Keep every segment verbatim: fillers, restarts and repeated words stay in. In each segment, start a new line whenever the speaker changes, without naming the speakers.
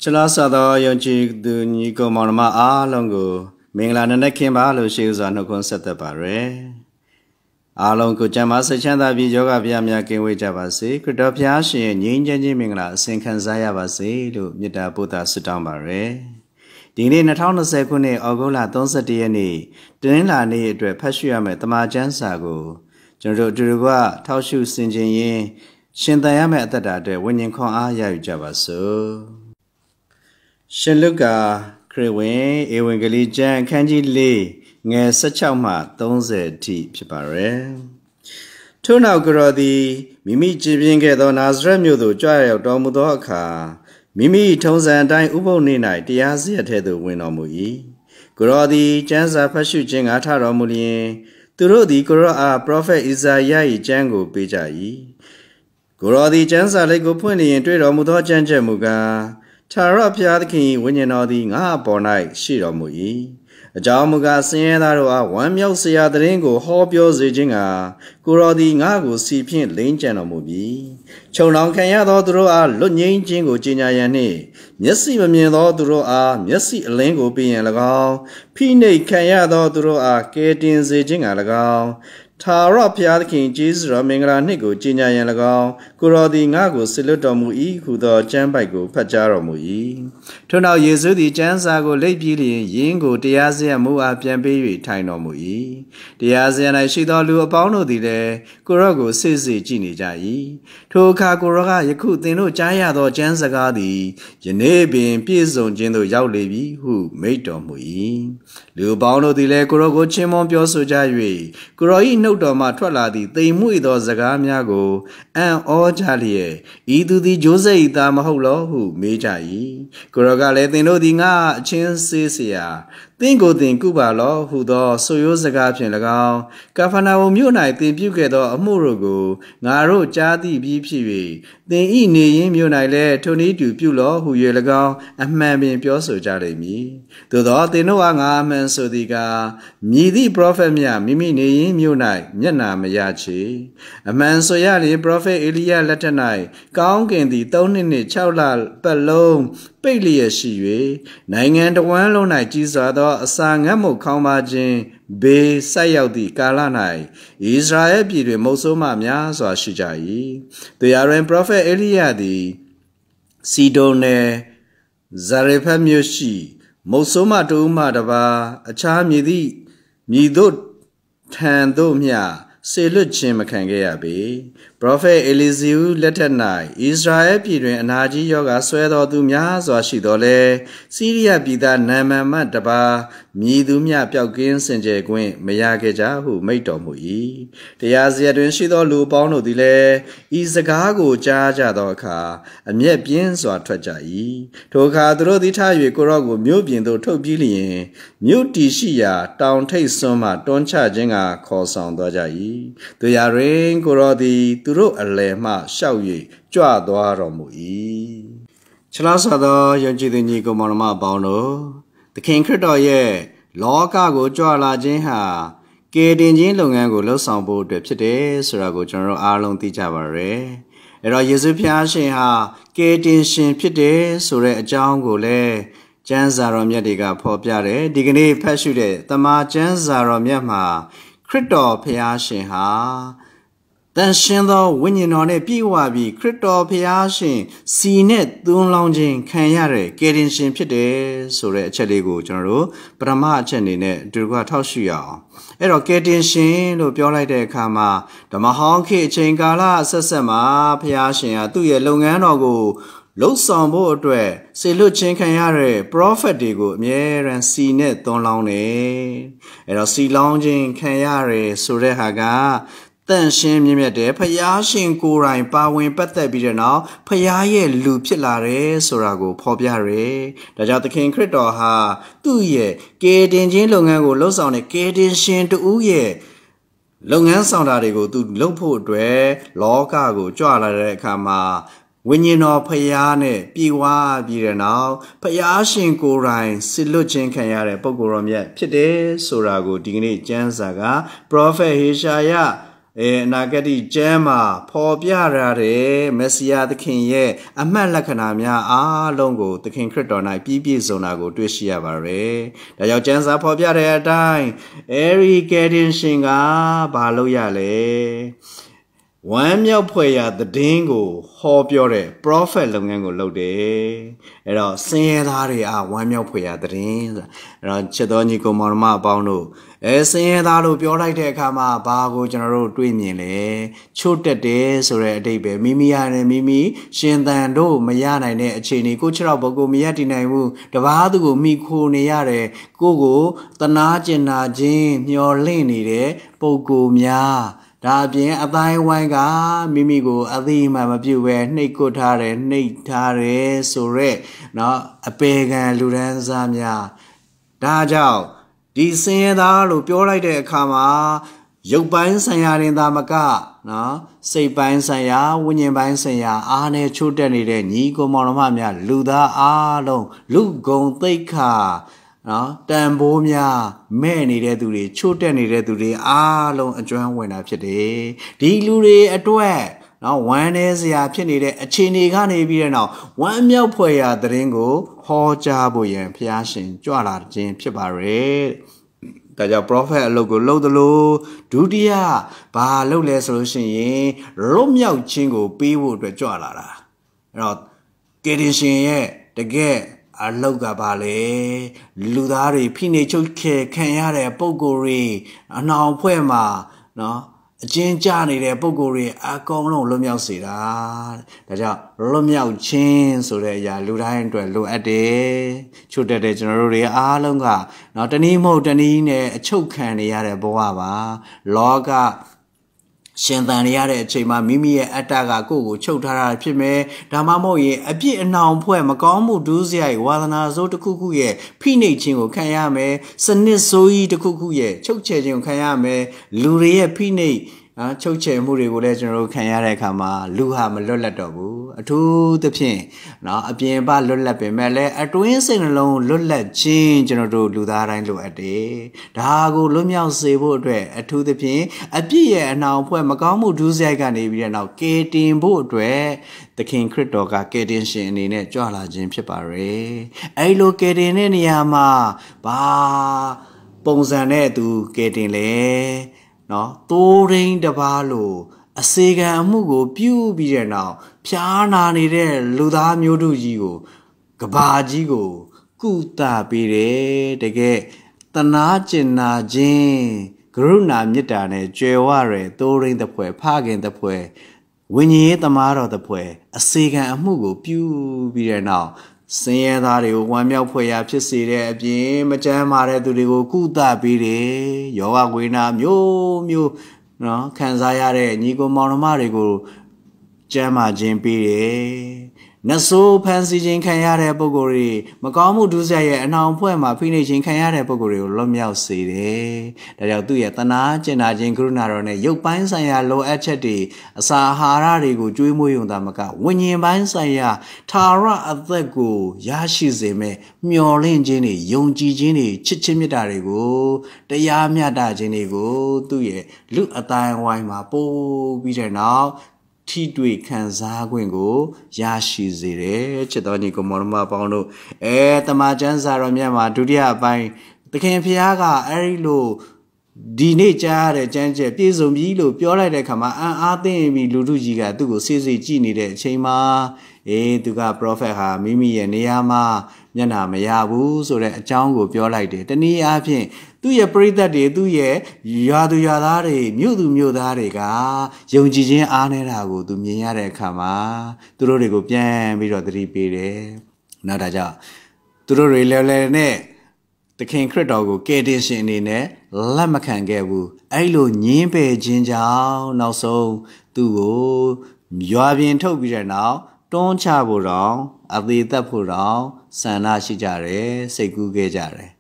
Chalasada Yonchi do Nico Monoma A Longo, Mingland and Kimba, Lucius and no concept of Barre. Along Kuchamas, Chanda Vijoga Viamiaki, which I was sick, Kudopiashi, Ninja Mingla, Sinkanzaya Vasi, Mita Buddha Sutam Barre. Dini Natana Secune, Ogola, Donsa D N E, Dinla need to Pashuame, Tamajan Sago, General Durugua, Taushu Sinjin, Shindayame at the data, winning con Aya Javaso. Shenluga, Krewin, Ewangali Jan, Kanji Lee, Nga Sachama, Donze T. Pipare. Tuna Gurodi, Mimi Jibinga don Azramudo, Joy of Domudoka, Mimi Tons and Dine Ubo Nina, Diazia Tedu Winomui. Gurodi, Janza Pashu Jing Ataromuli, Turodi Gura, Prophet Isaiah Jango Bijai. Gurodi Janza Lego Puni and Dread Omudo Janjamuga. Tara Piatki, when you know the nga bonai, Shiromui. A Jamuga Sienna, one Yosia the Ringo, Hobio Zijinga, Gurodi Nago, Sipin, Linjano movie. Chonong Kayado Dura, Lunin Jingo Jina Yane, Messi Mino Dura, Messi Lingo being Lagal, Pine Kayado Dura, Gatin Zijinga Lagal. Tara Piatkin, Jesus, Mingla Nigo, Jina Yanagal, Gurodi Nago, Silutomui, Kudo, Jambago, Pajaromui. Turn out Yezudi, Jansago, Late Billy, Yingo, Diazia, Mua, Piambi, Tainomui. Diazia, I should all do a bono de Gurago, Sisi, Gini Jai. Toka Guraga, Yaku, Dino, Jayado, Jansagadi, Janebin, Pizon, Jendo, Yaulevi, who made Domui. Lu bono de Gurago, Chimon, Pioso Jai, Guroi. No doma twaladi, they muido zagamiago, and all jalie, idu di Jose da maholo, who mejai, Guragale, they know the nga, chin sisia, Dingo din Kubalo, who do soyo zagapin lagal, Gafanao munite, the bugedo, a murugo, Naro jadi B P V, then e name munile, Tony to Pulo, who ye lagal, and mammy pioso jaremi. To the they know an arm and so diga, Midi prophet mia, Mimi name munite. Yana Mayachi. A man so yali, Prophet Elia Latanai, Gong in the Tonini Chowla, Balone, Bailey as she, Nine and one low night, Jizado, a sang amo comajin, Be Sayadi, Galanai, Israel be the Mosoma Mias or Shijai. They are in Prophet Eliadi, Sidone, Zarepa Mushi, Mosoma to Madaba, a charm yidi, Midot. Tando mia, say Lucim Kangayabi. Prophet Elizu letter nine. Israel Pidrin and Haji Yoga Swedo Dumias or Shidole. Syria Bida Nama Mataba. Mi Dumia Piogin Senje Gwen, Mayageja, who made Domui. The Asian Shido Lubono Dile. Izagago Jaja Doka. And yet Biens or Trajai. Toka Dro di Tayu Korogo, Mubindo Tobilian. Muti Shia, down taste soma, don't charging a call sound Dojai. The Yaren Gorodi. Duro alema shao ye, jua doa romui. Chalasado yonji the Nico Monoma Bono. The King Credo ye, Loka go jua la jinha. Gate engine long angle low sample deputy, Surago General Arlong Tijavare. Era Yezupia Shinha, Gate in Shin Pite, Sure Jango le. Janzarom Yadiga Popiare, Dignity Pashude, Tama Janzarom Yama, Credo Pia Shinha. Then Shindo winning on a Biwabi, Crypto Piashin, Sinet, Dun Longing, Kanyare, getting Shin Pide, Sure Cheligo General, Brahma Chenine, Durga Toshuya. Ero getting Shin, Lupiola de Kama, the Mahonki Chingala, Sasama, Piashin, do ye long and ago. Low sambo dwe, say luchin kanyare, prophet digo, mere and see net don long ne. Ero see longing kanyare, Surehaga. Then shame me de Payashin Kurai, Bawin, but the be now, Payaye, Lupilare, Sorago, Popiare, the Jata King Credo ha, do ye, get in Jin Longango, los on a get in shin to Uye. Long and sound go to Lopo dwe, Locago, Joala Kama. When you know Payane, Biwa, be now, Payashin Kurai, Siluchin Kanyare, Pogorom yet, Pide, Sorago, Dignity, Jansaga, Prophet Hishaya. အဲအနာဂတ်ကျမ်းမှာဖော်ပြရတဲ့မက်ဆီယာသခင်ရဲ့အမှတ်လက္ခဏာများအားလုံးကိုသခင်ခရစ်တော်၌ပြည့်ပြည့်စုံတာကိုတွေ့ရှိရပါတယ်။ဒါကြောင့်ကျမ်းစာဖော်ပြတဲ့အတိုင်းအဲရီကယ်တင်ရှင်ကဘာလို့ရလဲဝမ်းမြောက်ဖွယ်ရာသတင်းကိုဟောပြောတဲ့ prophet လုပ်ငန်းကိုလုပ်တယ်။အဲ့တော့စင်ရသားတွေအားဝမ်းမြောက်ဖွယ်ရာသတင်းဆိုတာအဲ့တော့ချစ်တော်ညီကောင်မောင်နှမအပေါင်းတို့အဲစင်ရသားလို့ပြောလိုက်တဲ့အခါမှာဘာကိုကျွန်တော်တို့တွေးမြင်လဲချို့တက်တယ်ဆိုတဲ့အဓိပ္ပာယ်မိမိရတယ်မိမိရှင်သန်တို့မရနိုင်တဲ့အခြေအနေကိုခြေထောက်ဘကိုမရတည်နိုင်ဘူးတပားသူကိုမိခိုနေရတယ်ကိုကိုတနာကျင်နာခြင်းမျော်လင့်နေတဲ့ပုံကိုများဒါအပြင်အတိုင်းဝိုင်းကမိမိကိုအသိမှမပြုဘဲနှိတ်ကွထားတယ်နှိတ်ထားတယ်ဆိုရက်เนาะအပေခံလူဒန်းစားများဒါကြောင့်ဒီစင်ရသားလို့ပြောလိုက်တဲ့အခါမှာရုပ်ပိုင်းဆိုင်ရာတင်သာမကနော်စိတ်ပိုင်းဆိုင်ရာဝိညာဉ်ပိုင်းဆိုင်ရာအားနဲ့ချို့တက်နေတဲ့ညီကိုမောင်နှမများလူသားအားလုံးလူဂုံသိက္ခာနော်တန်ဖိုးများမဲ့နေတဲ့သူတွေချို့တက်နေတဲ့သူတွေအားလုံးအကျွမ်းဝင်တာဖြစ်တယ်ဒီလူတွေအတွက်နော်ဝမ်းနေစရာဖြစ်နေတဲ့အခြေအနေကနေပြီးတဲ့နောက်ဝမ်းမြောက်ဖွယ်ရာသတင်းကိုဟောကြားဖို့ရန်ဖျားရှင်ကြွလာခြင်းဖြစ်ပါရဲ့ဒါကြောင့် prophet အလုပ်ကိုလုပ်သလိုဒုတိယဘာလုပ်လဲဆိုလို့ရှိရင်လွတ်မြောက်ခြင်းကိုပေးဖို့အတွက်ကြွလာတာအဲ့တော့ကေတင်ရှင်ရဲ့တကယ်အလောက်ကပါလေလူသားတွေဖိနှိပ်ချုပ်ခဲခံရတဲ့ပုံကိုယ်တွေအနှောင်ဖွဲ့မှာနော်အကျဉ်းကျနေတဲ့ပုံကိုယ်တွေအကုန်လုံးလွတ်မြောက်စေတာဒါကြောင့်လွတ်မြောက်ခြင်းဆိုတဲ့အရာလူတိုင်းအတွက်လိုအပ်တယ်ချို့တက်တဲ့ကျွန်တော်တို့တွေအားလုံးကနော်တနည်းမဟုတ်တနည်းနဲ့အချုပ်ခံနေရတဲ့ဘဝပါလောကရှင်သန်ရတဲ့အချိန်မှာမိမိရဲ့အတ္တကကိုယ့်ကိုချုပ်ထားတာဖြစ်မယ်ဒါမှမဟုတ်ရင်အပြစ်အနှောင်ဖွဲ့မကောင်းမှုဒုစရိုက်ဝါသနာစိုးတစ်ခုခုရဲ့ဖိနှိပ်ခြင်းကိုခံရမယ်စနစ်ဆိုးကြီးတစ်ခုခုရဲ့ချုပ်ချယ်ခြင်းကိုခံရမယ်လူတွေရဲ့ဖိနှိပ်နော်ချုပ်ချယ်မှုတွေကိုလည်းကျွန်တော်တို့ခံရတဲ့အခါမှာလူဟာမလွတ်လပ်တော့ဘူးအထူးသဖြင့်နော်အပြင်ပလွတ်လပ်ပင်မဲ့လည်းအတွင်းစိတ်နှလုံးလွတ်လပ်ခြင်းကျွန်တော်တို့လူသားတိုင်းလိုအပ်တယ်ဒါကိုလွတ်မြောက်စေဖို့အတွက်အထူးသဖြင့်အပြစ်ရဲ့အနှောင်ဖွဲ့မကောင်းမှုဒုစရိုက်ကနေပြီးတဲ့နောက်ကယ်တင်ဖို့အတွက်သခင်ခရစ်တော်ကကယ်တင်ရှင်အနေနဲ့ကြွလာခြင်းဖြစ်ပါရဲ့အဲ့လိုကယ်တင်တဲ့နေရာမှာဘာပုံစံနဲ့သူကယ်တင်လဲနော်တိုးရင်းတပါးလို့အစေခံအမှုကိုပြုပြီးတဲ့နောက်ဖျားနာနေတဲ့လူသားမျိုးတို့ကြီးကိုကဘာကြီးကိုကုသပေးတယ်တကယ်တနာကျင်နာခြင်းကရုဏာမေတ္တာနဲ့ကြွယ်ဝရယ်တိုးရင်းတစ်ဖွဲ့ဖခင်တစ်ဖွဲ့ဝိညာဉ်ရေးသမားတော်တစ်ဖွဲ့အစေခံအမှုကိုပြုပြီးတဲ့နောက်စင်ရသားတွေကိုဝမ်းမြောက်ဖွယ်ရာဖြစ်စေတဲ့အပြင်မကြမ်းမာတဲ့သူတွေကိုကုသပေးတယ်ယောဂဝေဒနာမျိုးမျိုးနော်ခံစားရတဲ့ညီကိုမောင်နှမတွေကိုကြမ်းမာခြင်းပေးတယ်နဆိုးဖန်ဆီးခြင်းခံရတဲ့ပုဂ္ဂိုလ်တွေမကောင်းမှုဒုစရိုက်ရဲ့အနှောင်ဖွဲ့မှာဖိနှိပ်ခြင်းခံရတဲ့ပုဂ္ဂိုလ်တွေကိုလွတ်မြောက်စေတယ်ဒါကြောင့်သူ့ရဲ့တနာကျင်နာခြင်းကရုဏာတော်နဲ့ရုပ်ပိုင်းဆိုင်ရာလိုအပ်ချက်တွေအစာအာဟာရတွေကိုကျွေးမွေးရုံသာမကဝိညာဉ်ပိုင်းဆိုင်ရာထာဝရအသက်ကိုရရှိစေမဲ့မျှော်လင့်ခြင်းတွေယုံကြည်ခြင်းတွေချစ်ချင်းမေတ္တာတွေကိုတရားမျှတခြင်းတွေကိုသူ့ရဲ့လူအတိုင်းဝိုင်းမှာပို့ပြီးတဲ့နောက်ထိတွေ့ခံစားခွင့်ကိုရရှိစေတယ်ချစ်တော်ညီကိုမောင်နှမပေါင်းတို့အဲတမန်ကျမ်းစာတော်မြတ်မှာဒုတိယအပိုင်းသခင်ဖျားကအဲဒီလိုဒီနေ့ကြားရတဲ့ကျမ်းချက်ပြည့်စုံပြီလို့ပြောလိုက်တဲ့အခါမှာအံ့အားသင့်ပြီးလူတို့ကြီးကသူ့ကိုစေ့စေ့ကြည့်နေတဲ့အချိန်မှာအေးသူက prophet ဟာမိမိရဲ့နေရာမှာမျက်နှာမရဘူးဆိုတဲ့အကြောင်းကိုပြောလိုက်တယ်တနည်းအားဖြင့်သူ့ရဲ့ပရိသတ်တွေသူ့ရဲ့ရွာသူရွာသားတွေမြို့သူမြို့သားတွေကယုံကြည်ခြင်းအားနည်းတာကိုသူမြင်ရတဲ့အခါမှာသူတို့တွေကိုပြန်ပြီးတော့သတိပေးတယ်နောက်ဒါကြောင့်သူတို့တွေလဲလဲနဲ့သခင်ခရစ်တော်ကိုကယ်တင်ရှင်အနေနဲ့လက်မခံခဲ့ဘူးအဲ့လိုညင်းပယ်ခြင်းကြောင့်နောက်ဆုံးသူ့ကိုရွာပြင်ထုတ်ပြီးတဲ့နောက်တွန်းချဖို့တော့အသေးသက်ဖို့တော့ဆန္ဒရှိကြတယ်စိတ်ကူးခဲ့ကြတယ်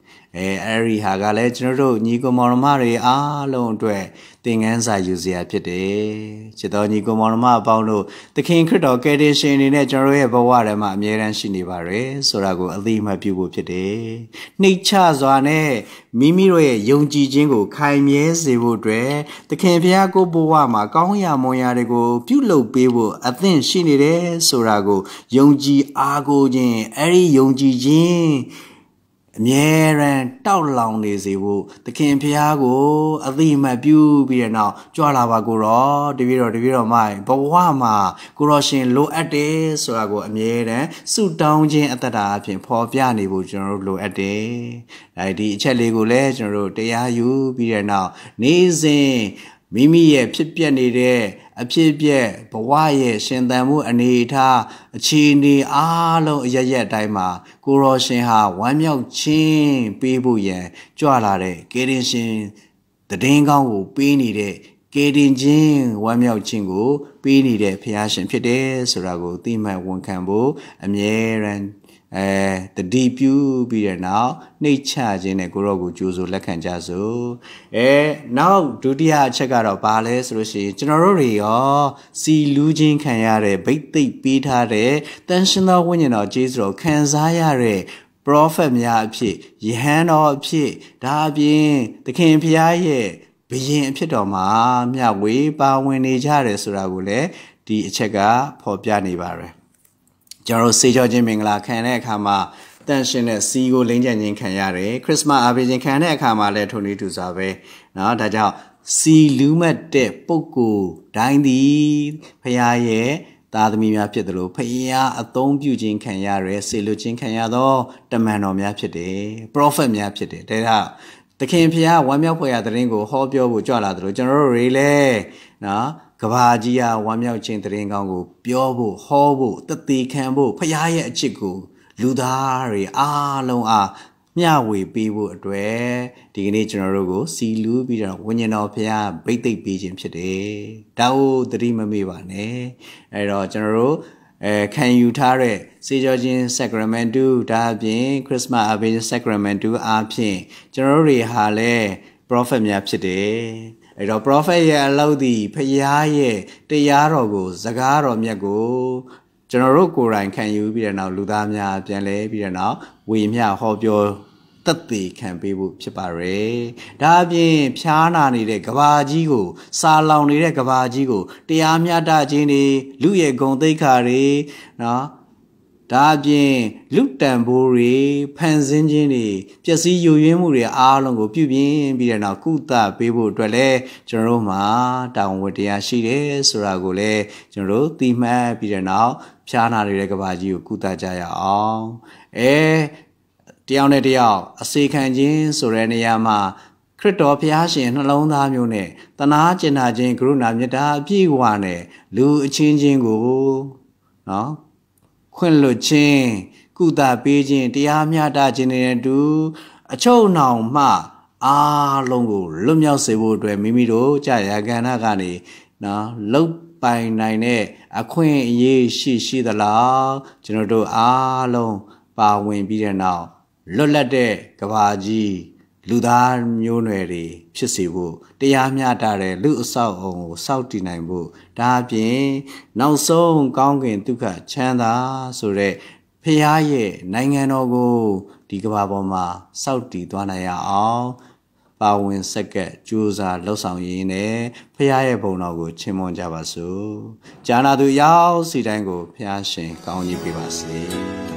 အဲအဲ့ဒီဟာကလည်းကျွန်တော်တို့ညီကိုမောင်နှမတွေအားလုံးအတွက်သင်ခန်းစာယူစရာဖြစ်တယ်ချစ်တော်ညီကိုမောင်နှမအပေါင်းတို့သခင်ခရစ်တော်ကယ်တင်ရှင်အနေနဲ့ကျွန်တော်ရဲ့ဘဝထဲမှာအမြဲတမ်းရှိနေပါရယ်ဆိုတာကိုအသိအမှတ်ပြုဖို့ဖြစ်တယ်နှိတ်ချစွာနဲ့မိမိတို့ရဲ့ယုံကြည်ခြင်းကိုခိုင်မြဲစေဖို့အတွက်သခင်ဖျားကိုဘဝမှာကောင်းရာမွန်ရာတွေကိုပြုလုပ်ပေးဖို့အသင့်ရှိနေတယ်ဆိုတာကိုယုံကြည်အားကိုးခြင်းအဲ့ဒီယုံကြည်ခြင်းအမြဲတမ်းတောက်လောင်နေစေဖို့သခင်ဖျားကိုအသိအမှတ်ပြုပြီးတဲ့နောက်ကြွလာပါကိုတော့တပည့်တော်တပည့်တော်မိုင်ဘဝမှာကိုရောရှင်လိုအပ်တယ်ဆိုတာကိုအမြဲတမ်းဆုတောင်းခြင်းအတ္တအဖြစ်ဖော်ပြနေဖို့ကျွန်တော်တို့လိုအပ်တယ်။အဲဒီအချက်လေးကိုလည်းကျွန်တော်တို့တရားယူပြီးတဲ့နောက်နေ့စဉ်မိမိရဲ့ဖြစ်ပျက်နေတဲ့အဖြစ်အပျက်ဘဝရဲ့ရှင်သန်မှုအနေအထားအခြေအနေအားလုံးအရရက်အတိုင်းမှာကိုရောရှင်ဟာဝမ်းမြောက်ခြင်းပေးဖို့ရန်ကြွလာတဲ့ကယ်တင်ရှင်တည်င်းကောင်းကိုပေးနေတဲ့ကယ်တင်ခြင်းဝမ်းမြောက်ခြင်းကိုပေးနေတဲ့ဖခင်ရှင်ဖြစ်တယ်ဆိုတာကိုသိမှတ်ဝန်ခံဖို့အမြဲတမ်းအဲတတိပြုပြီးတဲ့နောက်နှိတ်ချခြင်းနဲ့ကိုရောကိုကြိုးဆိုလက်ခံကြစို့အဲနောက်ဒုတိယအချက်ကတော့ဘာလဲဆိုလို့ရှိရင်ကျွန်တော်တို့တွေရောစီလူးခြင်းခံရတဲ့ဗိတ်သိက်ပေးထားတဲ့တန်ရှင်သောဝိညာဉ်တော်ကျေးဇူးတော်ခံစားရတဲ့ prophet များအဖြစ်ယဟန်တော်အဖြစ်ဒါအပြင်သခင်ဖျားရဲ့ဘုရင်အဖြစ်တော်မှာမျှဝေပါဝင်နေကြတယ်ဆိုတာကိုလည်းဒီအချက်ကဖော်ပြနေပါတယ်ကျွန်တော်စေကြောခြင်းမင်္ဂလာခံတဲ့အခါမှာတန်ရှင်တဲ့စီကိုလိမ့်ကြံခြင်းခံရတယ်ခရစ်စမတ်အားပေးခြင်းခံတဲ့အခါမှာလည်းထုံနေတူစွာပဲเนาะဒါကြောင့်စီလူးမတ်တဲ့ပုဂ္ဂိုလ်တိုင်းသည်ဖခင်ရဲ့သားသမီးများဖြစ်တယ်လို့ဖခင်အသုံးပြုခြင်းခံရရဲစေလွတ်ခြင်းခံရသောတမန်တော်များဖြစ်တယ်ပရောဖက်များဖြစ်တယ်ဒါကြောင့်သခင်ဖခင်ဝမ်းမြောက်ဖွယ်ရာသတင်းကိုဟောပြောဖို့ကြွလာတယ်လို့ကျွန်တော်တို့တွေလည်းเนาะကဘာကြီးဟာဝမ်းမြောက်ခြင်းတရင်ကောင်းကိုပြောဖို့ဟောဖို့တသက်ခံဖို့ဖခင်ရဲ့အချစ်ကိုလူသားတွေအားလုံးအားမျှဝေပေးဖို့အတွက်ဒီကနေ့ကျွန်တော်တို့ကိုစီလူးပြီးတော့ဝိညာဉ်တော်ဖခင်ဗိတ်သိက်ပေးခြင်းဖြစ်တယ်။ဒါကိုသတိမမေ့ပါနဲ့။အဲတော့ကျွန်တော်တို့အဲခံယူထားတဲ့စေကြောခြင်း Sacrament ဒါအပြင် Christmas အပေး Sacrament အားဖြင့်ကျွန်တော်တို့တွေဟာလည်း prophet များဖြစ်တယ်။အဲတော့ prophet ရဲ့အလုပ်ဒီဖခင်ရဲ့တရားတော်ကိုစကားတော်မြတ်ကိုကျွန်တော်တို့ကိုယ်တိုင်ခံယူပြီးတဲ့နောက်လူသားများပြန်လဲပြီးတဲ့နောက်ဝေမျှဟောပြောတတ်သိခံပေးဖို့ဖြစ်ပါရယ်ဒါအပြင်ဖျားနာနေတဲ့ကဘာကြီးကိုစာလောင်နေတဲ့ကဘာကြီးကိုတရားမျှတခြင်းတွေလူရဲ့ဂုဏ်သိက္ခာတွေနော်ဒါအပြင်လူတန်ဖိုးတွေဖန်ဆင်းခြင်းတွေပျက်စီးယိုယွင်းမှုတွေအားလုံးကိုပြုပြင်ပြီးတဲ့နောက်ကုသပေးဖို့အတွက်လည်းကျွန်တော်တို့မှာတာဝန်ဝတ္တရားရှိတယ်ဆိုတာကိုလည်းကျွန်တော်တို့သိမှတ်ပြီးတဲ့နောက်ဖျားနာနေတဲ့ကဘာကြီးကိုကုသကြရအောင်အဲတယောက်နဲ့တယောက်အစေခံခြင်းဆိုတဲ့နေရာမှာခရစ်တော်ဘုရားရှင်နှလုံးသားမျိုးနဲ့တနာကျင်နာခြင်းကရုဏာမေတ္တာအပြည့်အဝနဲ့လူအချင်းချင်းကိုနော်ခွင့်လွှတ်ခြင်းကုသပေးခြင်းတရားမျှတခြင်းနဲ့အတူအချုပ်နှောင်မှအားလုံးကိုလွတ်မြောက်စေဖို့အတွက်မိမိတို့ကြာရကဏ္ဍကနေနော်လုတ်ပိုင်နိုင်တဲ့အခွင့်အရေးရှိရှိသလားကျွန်တော်တို့အားလုံးပါဝင်ပြီးတဲ့နောက်လွတ်လပ်တဲ့ကဘာကြီးလူသားမျိုးနွယ်တွေဖြစ်စေဖို့တရားမျှတတဲ့လူအဆောက်အုံကိုစောင့်တည်နိုင်ဖို့ဒါအပြင်နောက်ဆုံးကောင်းကင်ဒုက္ခချမ်းသာဆိုတဲ့ဖခင်ရဲ့နိုင်ငံတော်ကိုဒီကဘာပေါ်မှာစောင့်တည်သွားနိုင်ရအောင်ပါဝင်ဆက်ကပ်ကြိုးစားလှုပ်ဆောင်ရင်းနဲ့ဖခင်ရဲ့ဘုန်းတော်ကိုချီးမွမ်းကြပါစို့။ဂျာနာသူရောက်စီတိုင်းကိုဖခင်ရှင်ကောင်းကြီးပေးပါစေ။